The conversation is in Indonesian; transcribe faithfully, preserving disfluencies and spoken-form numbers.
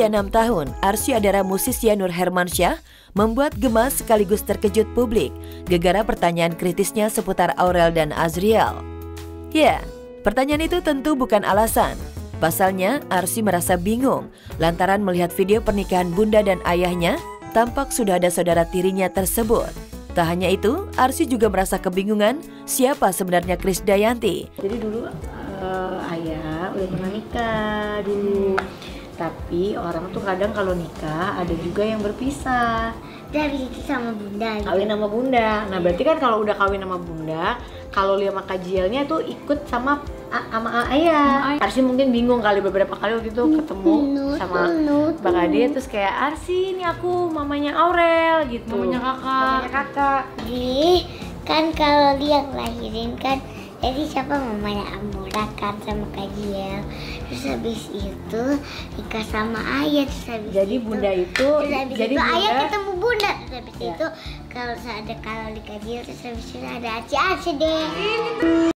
enam tahun, Arsy Adara musisi Nur Hermansyah membuat gemas sekaligus terkejut publik gegara pertanyaan kritisnya seputar Aurel dan Azriel. Ya, pertanyaan itu tentu bukan alasan. Pasalnya, Arsy merasa bingung lantaran melihat video pernikahan bunda dan ayahnya, tampak sudah ada saudara tirinya tersebut. Tak hanya itu, Arsy juga merasa kebingungan siapa sebenarnya Krisdayanti. Jadi dulu uh, ayah udah pernah nikah dulu, tapi orang tuh kadang kalau nikah ada juga yang berpisah. Dari itu sama bunda. Kawin sama bunda. Nah berarti kan kalau udah kawin sama bunda, kalau Lia sama Kajielnya tuh ikut sama sama ayah. Arsy mungkin bingung kali beberapa kali waktu itu ketemu sama Mbak Ade, terus kayak Arsy ini aku mamanya Aurel gitu. Mamanya kakak. Mamanya kakak. Jadi kan kalau dia ngelahirin kan, jadi siapa mamanya Amora kan sama Kajiel. Terus habis itu nikah sama ayah. Terus habis jadi itu, bunda itu, terus habis jadi itu bunda, ayah ketemu bunda. Terus habis ya. itu kalau ada kalau di Kajiel, terus habis itu ada Aci Aci deh.